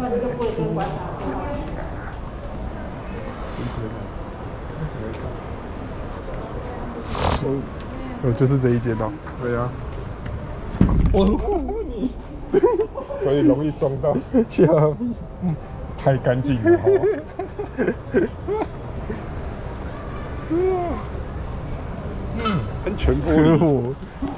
把这个玻璃先关上。 就是这一间哦。 对啊。我护你，所以容易撞到。 下太干净了安全车玻璃。 祸。